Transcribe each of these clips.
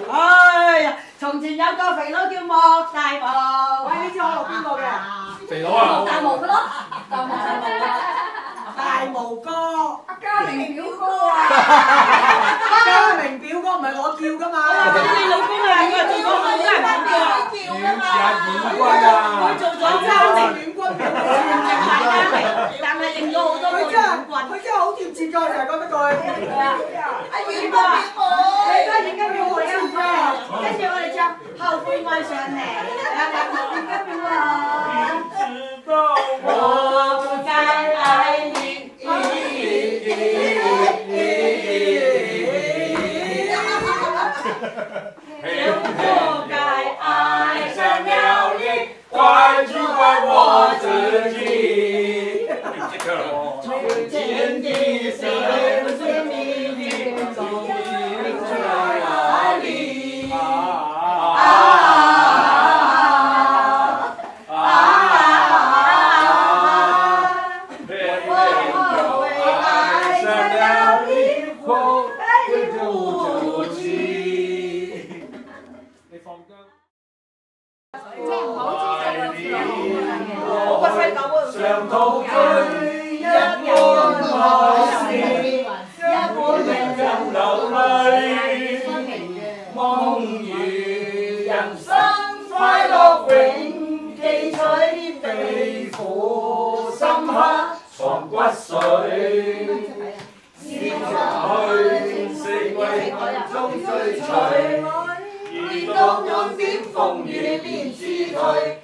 哎呀，從前有個肥佬叫莫大毛。 喂，你知我錄邊個嘅？ 肥佬啊！ 莫大毛嘅咯。 大毛哥。 阿嘉明表哥啊！ 嘉明表哥唔係我叫噶嘛？ 你老公啊，佢做咗好多人叫噶嘛。 遠軍啊！ 佢做咗嘉明遠軍表哥，但係認咗好多個遠軍。 佢真係好貼切㗎，成日講一句。 阿遠軍表哥，你都應該叫我知唔知？跟住我哋唱後悔愛上你，遠軍表哥。我不再愛你。就不該愛上了你，怪就怪我自己。從前的誰不是命運中在哪裡？我會愛上了你，後悔不及。 你放姜。 我個細狗啊！ 上途追一般愛事，一般人人流淚。夢如人生快樂永記取，悲苦深刻藏骨髓。試去成為夢中追隨，遇到滿點風雨便自退。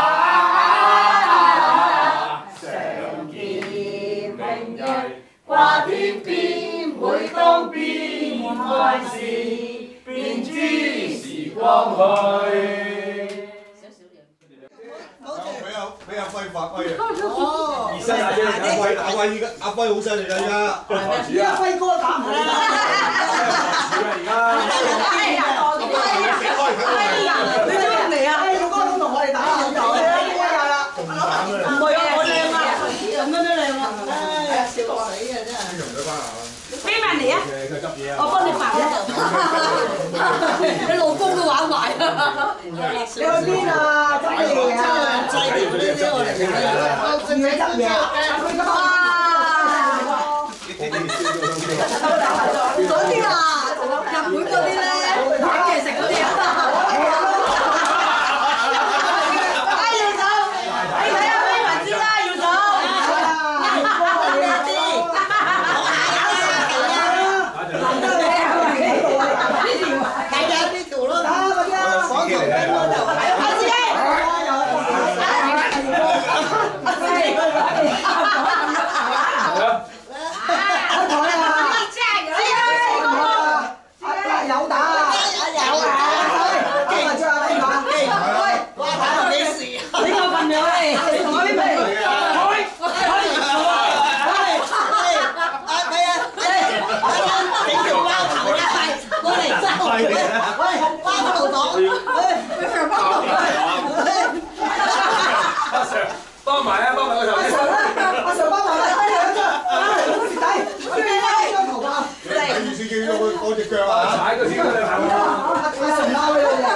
常見明日掛天邊，每當變幻時，便知時光去。 俾阿輝發揮啊！ 哦， 二西阿輝阿輝好犀利啦而家。 而家輝哥打唔嚟啦。你做乜嚟啊？輝哥都同我哋打下球嘅，開下啦。唔係啊，我靚啊，咁樣都靚啊。唉，笑死啊真係。 邊同佢翻啊？ 邊埋嚟啊？ 佢執嘢啊！ 我幫你拍啊！你老公都玩埋啊！ 你去邊啊？執嘢啊！自己執嘢啊！ 嗰啲啊，日本嗰啲咧，揾嘢食嗰啲啊！要走，你睇下咩文知啦，要走。 幫埋啊！幫埋個頭先。 阿 Sir 幫埋啦，好蝕底，張圖啊！ 睇住先叫我隻腳啊！ 踩個先啦！ 阿 Sir 鬧你哋。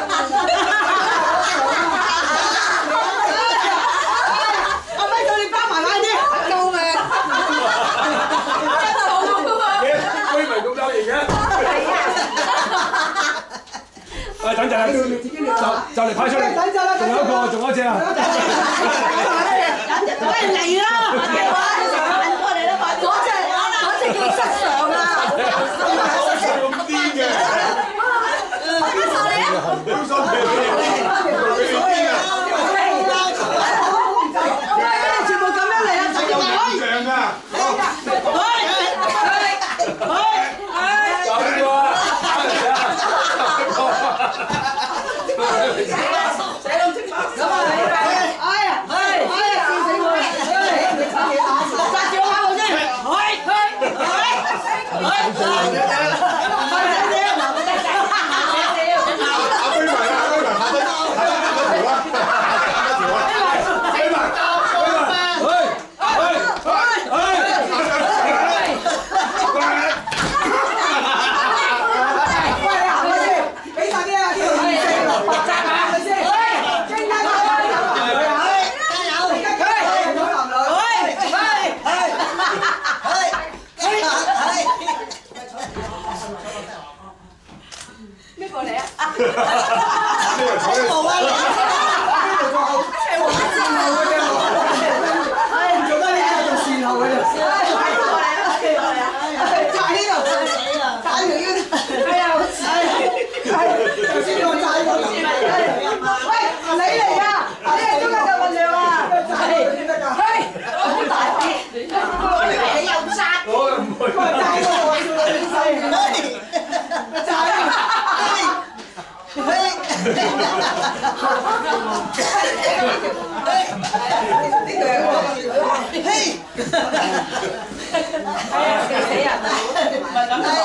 阿輝叫你包埋快啲，救命！ 居民咁有型嘅。喂，等陣啊！就嚟派出嚟，仲有一個，仲有一隻啊！ 喂嚟啦！過嚟啦，快啲！嗰隻叫失常啊！ 咁癲嘅，標心俾你癲啊！ 全部咁樣嚟啊！ 有形象㗎。 俾晒冇啊！做乜嘢做善後嘅啫？踩呢度死啊！踩條腰，哎呀，頭先我踩過你嚟㗎，你係中間嘅運量啊！係，好大啲，你又扎，我唔會，我踩過我做你細，踩，嘿，係啊，死人啊！唔係咁。